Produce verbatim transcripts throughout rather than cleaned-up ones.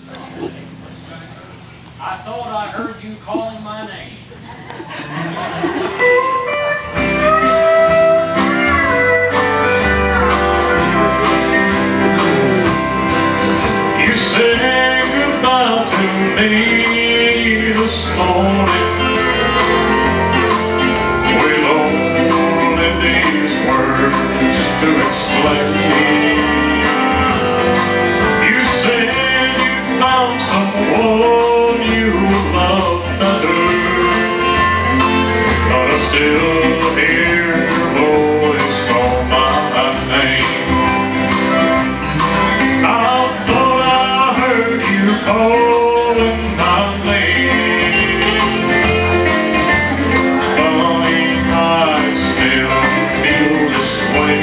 I thought I heard you calling my name. You said goodbye to me this morning with only these words to explain. You said you found someone you love better, but I still hear your voice call my name. I thought I heard you calling my name. Funny, I still feel this way.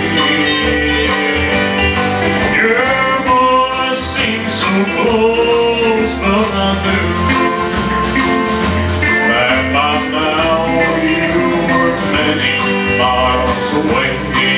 Your voice seems so close, but I knew that by now you were many miles away.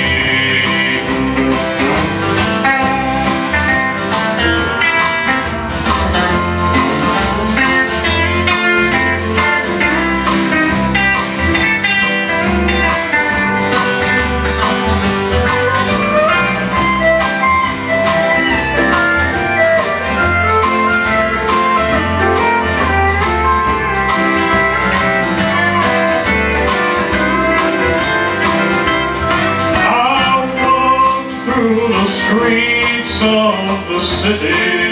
Through the streets of the city,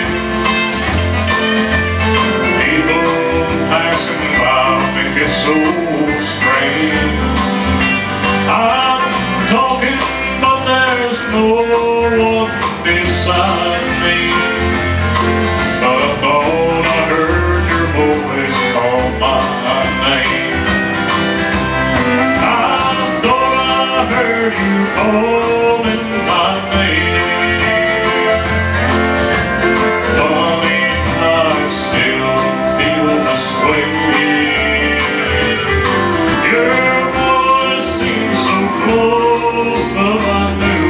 people passing by think it's so strange. I'm talking, but there's no one beside me. But I thought I heard your voice call my name. I thought I heard you calling my name. Funny, I still feel this way. Your voice seems so close, but I knew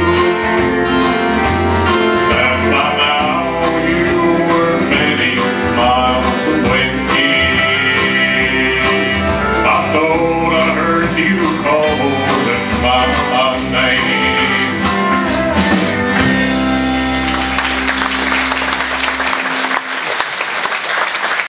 that by now you were many miles away. I thought I heard you call